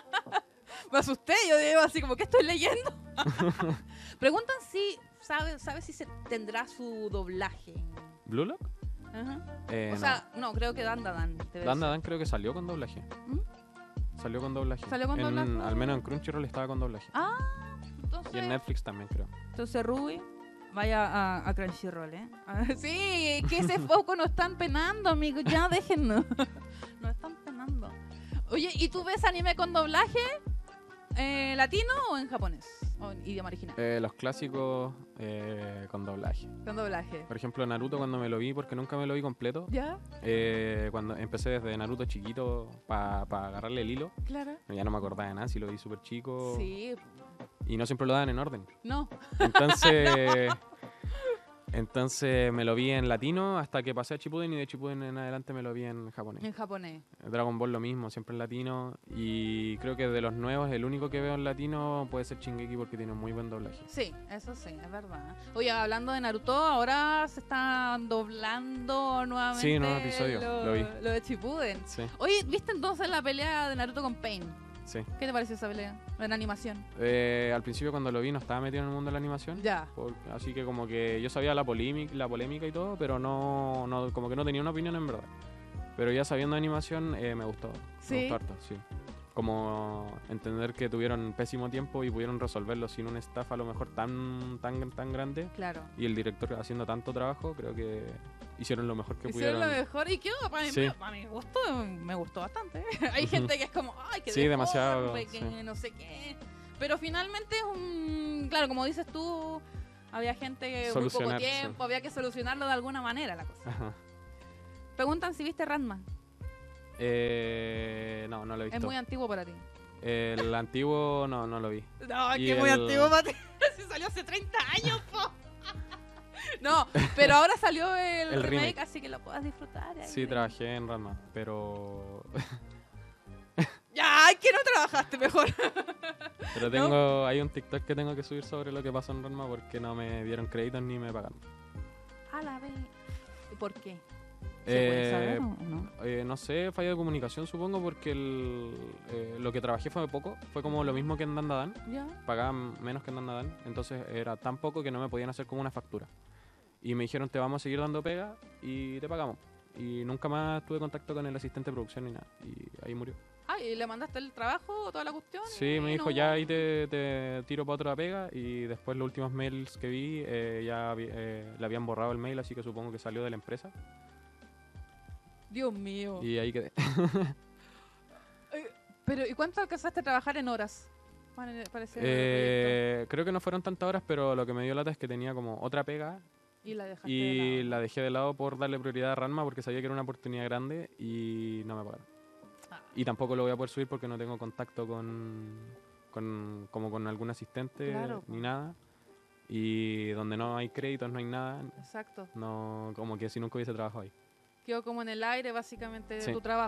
Me asusté, yo digo así como, ¿qué estoy leyendo? Preguntan si sabe, sabe si se tendrá su doblaje. ¿Blue Lock? Ajá. Eh, O sea, no, creo que Dan Dan. Dan, debe Dan ser. Dan creo que salió con doblaje. ¿Mm? Salió con doblaje. ¿Salió con En- doblaje? Al menos en Crunchyroll estaba con doblaje. Ah, Y en entonces, Netflix también, creo. entonces Ruby, vaya a, a Crunchyroll, ¿eh? Ah, sí, que ese foco no están penando, amigos, ya déjennos. No están penando. Oye, ¿y tú ves anime con doblaje eh, latino o en japonés? O en idioma original. Eh, los clásicos eh, con doblaje. Con doblaje. Por ejemplo, Naruto cuando me lo vi, porque nunca me lo vi completo. ¿Ya? eh, cuando empecé desde Naruto chiquito para agarrarle el hilo. Claro. Ya no me acordaba de nada, si lo vi súper chico. Sí, Y no siempre lo daban en orden. no. Entonces... Entonces me lo vi en latino hasta que pasé a Shippuden y de Shippuden en adelante me lo vi en japonés. En japonés. Dragon Ball lo mismo, siempre en latino. Y creo que de los nuevos, el único que veo en latino puede ser Shingeki porque tiene muy buen doblaje. Sí, eso sí, es verdad. Oye, hablando de Naruto, ahora se está doblando nuevamente Sí, nuevo episodio, lo vi. lo de Shippuden. Sí, Oye, ¿viste entonces la pelea de Naruto con Pain? sí. ¿Qué te pareció esa pelea? En animación. Eh, al principio cuando lo vi no estaba metido en el mundo de la animación. Ya. por- así que como que yo sabía la polémica, la polémica y todo, pero no, no como que no tenía una opinión en verdad. Pero ya sabiendo animación eh, me gustó. ¿Sí? Me gustó harto, sí. Como entender que tuvieron pésimo tiempo y pudieron resolverlo sin un staff a lo mejor tan tan tan grande Claro. y el director haciendo tanto trabajo, creo que hicieron lo mejor que Hicieron pudieron. lo mejor y qué para mí, Sí. me- para mi gusto me gustó bastante. Hay gente que es como, ay, que Sí, demasiado, que sí. no sé qué. Pero finalmente es un, claro, como dices tú, había gente que muy poco Solucionar, sí. tiempo, había que solucionarlo de alguna manera la cosa. Ajá. Preguntan si viste Ranma. Eh, no, no lo he visto. Es muy antiguo para ti. El antiguo no, no lo vi. No, Y que es muy el- antiguo para ti. Si salió hace treinta años, po. No, pero ahora salió el, El remake, remake. así que lo puedas disfrutar. ahí. Sí, trabajé en Ranma, pero Ya, ay, que no trabajaste mejor. pero tengo hay un TikTok que tengo que subir sobre lo que pasó en Ranma porque no me dieron créditos ni me pagaron. A la vez. ¿Por qué? ¿Se puede Eh, saber o no? eh, no sé, falla de comunicación supongo porque el, eh, lo que trabajé fue poco, fue como lo mismo que en Dandadan, Ya. pagaban menos que en Dandadan, entonces era tan poco que no me podían hacer como una factura. Y me dijeron, te vamos a seguir dando pega y te pagamos. Y nunca más tuve contacto con el asistente de producción ni nada. Y ahí murió. Ah, ¿y le mandaste el trabajo, toda la cuestión? Sí, y me dijo, no? ya ahí te, te tiro para otra pega. Y después los últimos mails que vi, eh, ya vi- eh, le habían borrado el mail, así que supongo que salió de la empresa. Dios mío. Y ahí quedé. Eh, Pero, ¿y cuánto alcanzaste a trabajar en horas? Para, para ese proyecto? Eh, creo que no fueron tantas horas, pero lo que me dio lata es que tenía como otra pega Y la dejaste de y lado. la dejé de lado por darle prioridad a Ranma porque sabía que era una oportunidad grande y no me pagaron. Ah. Y tampoco lo voy a poder subir porque no tengo contacto con, con como con algún asistente Claro, ni po. nada. Y donde no hay créditos, no hay nada, Exacto. no como que si nunca hubiese trabajado ahí. Quedó como en el aire, básicamente, de Sí. tu trabajo.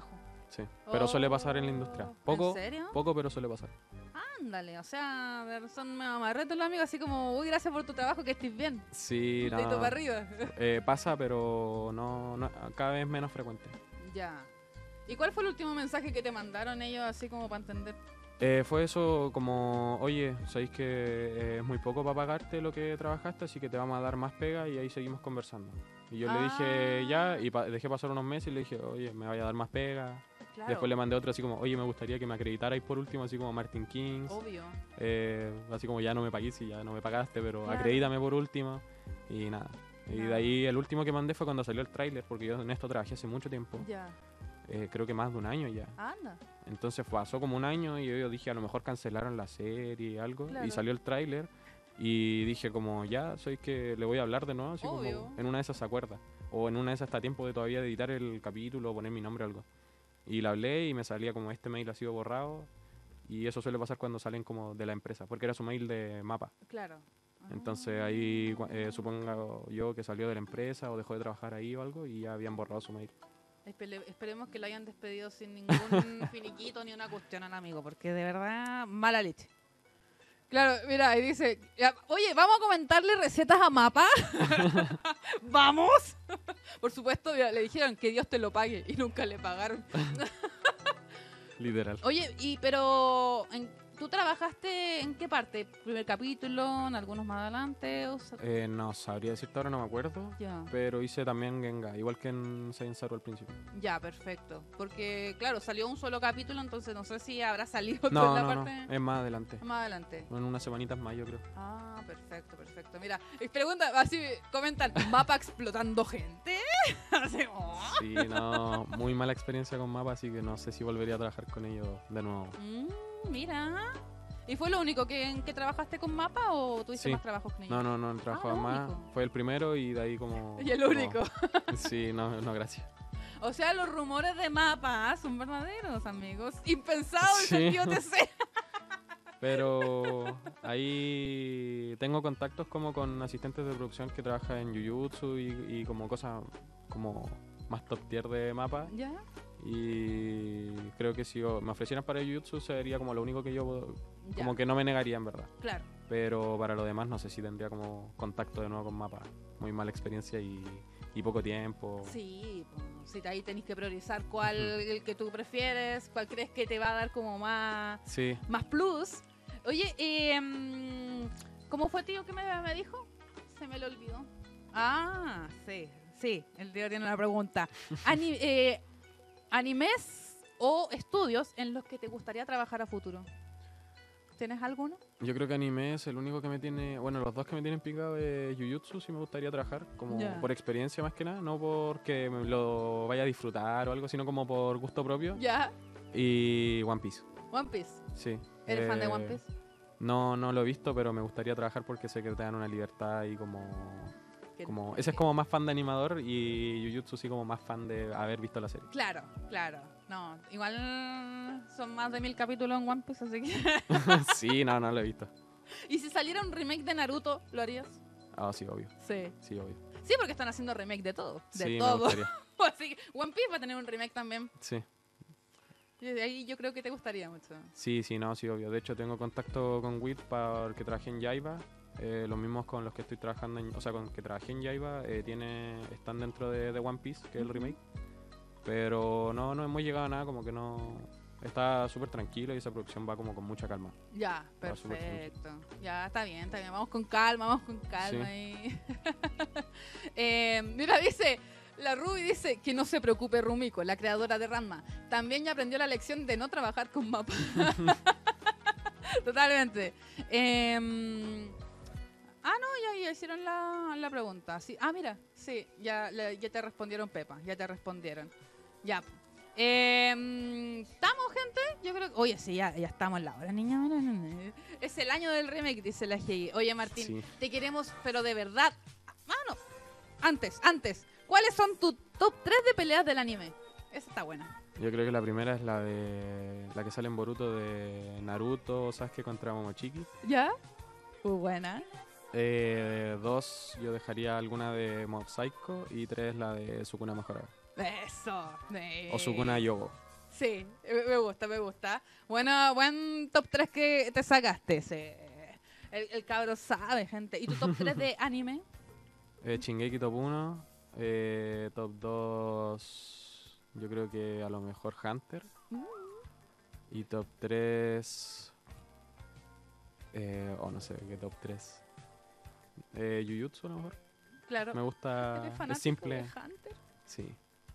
Sí, pero suele pasar en la industria. Poco, ¿En serio? poco, pero suele pasar. Ándale, o sea, a ver, son mamarretos los amigos, así como, uy, gracias por tu trabajo, que estés bien. Sí, Dedito no, para arriba. eh, pasa, pero no, no, cada vez menos frecuente. Ya. ¿Y cuál fue el último mensaje que te mandaron ellos, así como para entender? Eh, fue eso como, oye, sabéis que eh, es muy poco para pagarte lo que trabajaste, así que te vamos a dar más pega y ahí seguimos conversando. Y yo le dije ya, y pa- dejé pasar unos meses y le dije, oye, me vaya a dar más pega. Claro, Después le mandé otro así como, oye, me gustaría que me acreditarais por último, así como Martin Kings. obvio. Eh, así como ya no me pagué, si ya no me pagaste, pero Claro. acredítame por último. Y nada. Y Nada. de ahí el último que mandé fue cuando salió el tráiler, porque yo en esto trabajé hace mucho tiempo. Ya. Eh, creo que más de un año ya. Anda. Entonces pasó como un año y yo dije, a lo mejor cancelaron la serie o algo. Claro. Y salió el tráiler y dije como, ya, soy que le voy a hablar de nuevo. Así Obvio. como, en una de esas se acuerda. O en una de esas está a tiempo de todavía de editar el capítulo o poner mi nombre o algo. Y le hablé y me salía como, este mail ha sido borrado. Y eso suele pasar cuando salen como de la empresa, porque era su mail de mapa. Claro. Entonces ahí cua- eh, supongo yo que salió de la empresa o dejó de trabajar ahí o algo y ya habían borrado su mail. Espele- esperemos que lo hayan despedido sin ningún finiquito ni una cuestión al amigo, porque de verdad, mala leche. Claro, mira, ahí dice, ya, oye, ¿vamos a comentarle recetas a Mapa? ¿Vamos? Por supuesto, mira, le dijeron que Dios te lo pague y nunca le pagaron. Literal. Oye, y pero ¿en- ¿tú trabajaste en qué parte? ¿Primer capítulo? ¿En algunos más adelante? O sea, Eh, no sabría decirte ahora, no me acuerdo. ya. Pero hice también Genga, igual que en Saint Zero al principio. Ya, perfecto. Porque, claro, salió un solo capítulo, entonces no sé si habrá salido otro No, en la no, no, parte... es más adelante. Más adelante. En unas semanitas más, yo creo. Ah, perfecto, perfecto. Mira, y pregunta, así comentan, ¿Mapa explotando gente? Así, oh. Sí, no, muy mala experiencia con Mapa, así que no sé si volvería a trabajar con ellos de nuevo. Mm, mira. ¿Y fue lo único que, en que trabajaste con Mapa o tuviste Sí. más trabajos con ellos? No, no, no, trabajaba Ah, lo más. único. Fue el primero y de ahí como... Y el como- único. Sí, no, no, gracias. O sea, los rumores de Mapa son verdaderos, amigos. Impensados en Sí. sentido T C. Pero ahí tengo contactos como con asistentes de producción que trabajan en Jujutsu y, y como cosas como más top tier de Mapa. ¿Ya? Y creo que si yo- me ofrecieran para Jujutsu sería como lo único que yo Ya. como que no me negaría en verdad. Claro. Pero para lo demás no sé si tendría como contacto de nuevo con Mapa. Muy mala experiencia y, y poco tiempo. Sí, pues, si ahí tenés que priorizar cuál el que tú prefieres, cuál crees que te va a dar como más, Sí. más plus. Oye, eh, mm, ¿cómo fue tío que me, me dijo? Se me lo olvidó. Ah, sí, sí, el tío tiene una pregunta. Ani- eh, ¿Animes o estudios en los que te gustaría trabajar a futuro? ¿Tienes alguno? Yo creo que anime es el único que me tiene... Bueno, los dos que me tienen picado es Jujutsu, sí me gustaría trabajar. Como Ya. por experiencia más que nada. No porque me lo vaya a disfrutar o algo, sino como por gusto propio. Ya, Y One Piece, One Piece. sí. ¿Eres fan de Eh, One Piece? No, no lo he visto, pero me gustaría trabajar porque sé que te dan una libertad y como... Que- como ese es como más fan de animador y Jujutsu sí como más fan de haber visto la serie. Claro, claro. No, igual son más de mil capítulos en One Piece, así que... Sí, no, no lo he visto. ¿Y si saliera un remake de Naruto, lo harías? Ah, sí, obvio. Sí. Sí, obvio. Sí, porque están haciendo remake de todo. De Sí, me todo. gustaría. Así que One Piece va a tener un remake también. Sí. Y de ahí yo creo que te gustaría mucho. Sí, sí, no, sí, obvio. De hecho, tengo contacto con Wit porque trabajé en Yaiba. Eh, los mismos con los que estoy trabajando, en- o sea, con los que trabajé en Yaiba, eh, tiene, están dentro de, de One Piece, que es el Ujú. remake. Pero no, no hemos llegado a nada, como que no... Está súper tranquilo y esa producción va como con mucha calma. Ya, Va súper perfecto. Ya, está bien, está bien. Vamos con calma, vamos con calma. Y... Eh, mira, dice, la Ruby dice que no se preocupe Rumiko, la creadora de Ranma. También ya aprendió la lección de no trabajar con Mapa. Totalmente. Eh, ah, no, ya, ya hicieron la, la pregunta. Sí. Ah, mira, sí, ya, le- ya te respondieron, Pepa, ya te respondieron. Ya. Eh, ¿Estamos, gente? Yo creo que... Oye, sí, ya, ya estamos en la hora, niña. Mira, mira. Es el año del remake, dice la G. Oye, Martín, Sí. te queremos, pero de verdad. Ah, no. Antes, antes. ¿Cuáles son tus top tres de peleas del anime? Esa está buena. Yo creo que la primera es la de la que sale en Boruto de Naruto, Sasuke contra Momoshiki. ¿Ya? Muy buena. Eh, dos, yo dejaría alguna de Mob Psycho y tres, la de Sukuna Mejorada. Eso. O Sukuna Yogo. Sí, me me gusta, me gusta. Bueno, buen top tres que te sacaste. Ese. El, el cabro sabe, gente. ¿Y tu top tres de anime? Eh, Shingeki top uno, eh, top dos, yo creo que a lo mejor Hunter. Mm. Y top tres, eh, o no sé, ¿qué top tres? Eh, Jujutsu a lo mejor. Claro. Me gusta, ¿Eres es fanático simple, de Hunter? sí.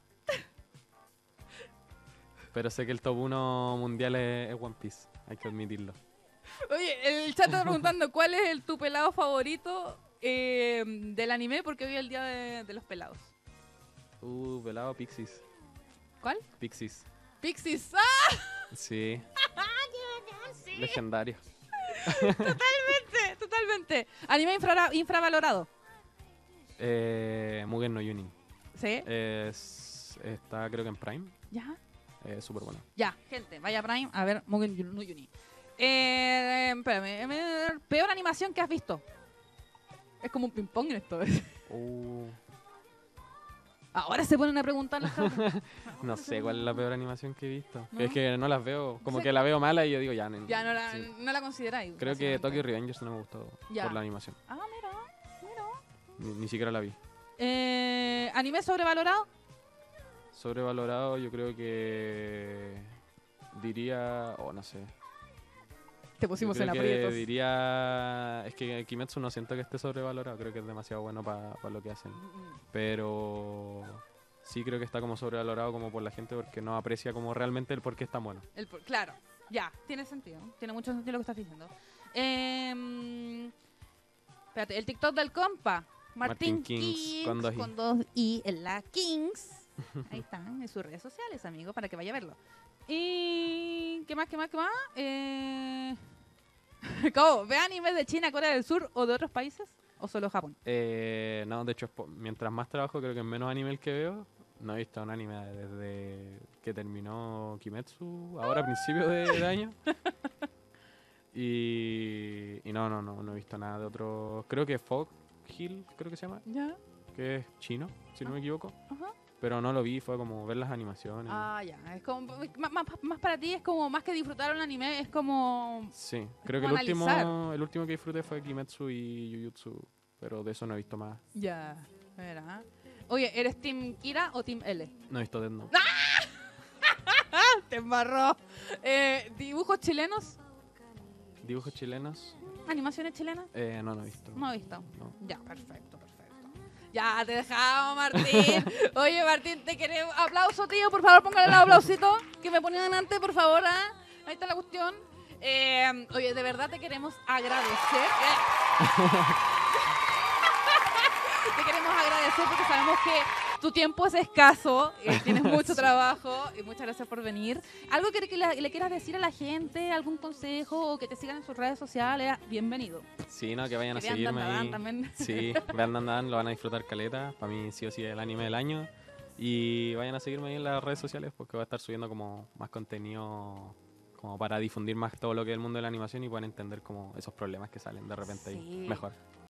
Pero sé que el top uno mundial es, es One Piece, hay que admitirlo. Oye, el chat está preguntando cuál es el, tu pelado favorito eh, del anime, porque hoy es el día de, de los pelados. Uh, pelado Pixies. ¿Cuál? Pixies, Pixies. ¡Ah! sí, Sí, legendario. totalmente, totalmente. Anime infra- infravalorado. Eh, Mugen no Yunin. ¿Sí? Es, está creo que en Prime, Ya. es súper bueno. Ya, gente, vaya a Prime a ver Mugen no Yuni. Eh, espérame, eh, peor animación que has visto. Es como un ping-pong en esto. Uh, Ahora se ponen a preguntar las cosas. no sé cuál es la peor animación que he visto. ¿No? Es que no las veo, como Sí. que la veo mala y yo digo ya. no- Ya no la, sí. no la consideráis. Creo que básicamente. Tokyo Revengers no me gustó Ya. por la animación. Ah, mira, mira. Ni, ni siquiera la vi. Eh, ¿Anime sobrevalorado? Sobrevalorado, yo creo que diría, o no sé. Te Yo pusimos creo en que aprietos. diría, es que Kimetsu no siento que esté sobrevalorado, creo que es demasiado bueno para lo que hacen. Mm, Pero sí creo que está como sobrevalorado como por la gente porque no aprecia como realmente el por qué es tan bueno. el por- claro, ya, tiene sentido. Tiene mucho sentido lo que estás diciendo. Eh, espérate, el TikTok del compa. Martín, Martín Kings, Kings, con dos i. con dos i en la Kings. Ahí están, en sus redes sociales, amigo, para que vaya a verlo. Y... ¿Qué más, qué más, qué más? Eh... ¿Cómo? ¿Ve animes de China, Corea del Sur o de otros países? ¿O solo Japón? Eh, no, de hecho, es po- mientras más trabajo, creo que es menos anime el que veo. No he visto un anime desde que terminó Kimetsu, ahora a principios de, de año. Y, y no, no, no, no he visto nada de otro. Creo que Fog Hill, creo que se llama, ¿Ya? que es chino, si no me equivoco. Ajá. Pero no lo vi, fue como ver las animaciones. Ah, ya. Es como, más, más, más para ti es como, más que disfrutar un anime, es como... Sí, creo que como el último, analizar. el último que disfruté fue Kimetsu y Jujutsu, pero de eso no he visto más. Ya, mira. Oye, ¿eres Team Kira o Team L? No he visto Death Note. Te embarró. Eh, ¿Dibujos chilenos? Dibujos chilenos, ¿Animaciones chilenas? eh, no, no he visto. No he visto. No. Ya, perfecto, perfecto. Ya, te dejamos, Martín. Oye, Martín, te queremos. Aplauso, tío. Por favor, póngale el aplausito que me ponían antes, por favor. ¿Ah? Ahí está la cuestión. Eh, oye, de verdad te queremos agradecer. Te queremos agradecer porque sabemos que tu tiempo es escaso, eh, tienes mucho Sí. trabajo y muchas gracias por venir. ¿Algo que, que le, le quieras decir a la gente? ¿Algún consejo o que te sigan en sus redes sociales? Bienvenido. Sí, no, que vayan a Que vean seguirme Dan Dan ahí. también. Sí, vean Dan Dan, lo van a disfrutar caleta. Para mí sí o sí es el anime del año. Y vayan a seguirme ahí en las redes sociales porque voy a estar subiendo como más contenido como para difundir más todo lo que es el mundo de la animación y puedan entender como esos problemas que salen de repente Sí. ahí mejor.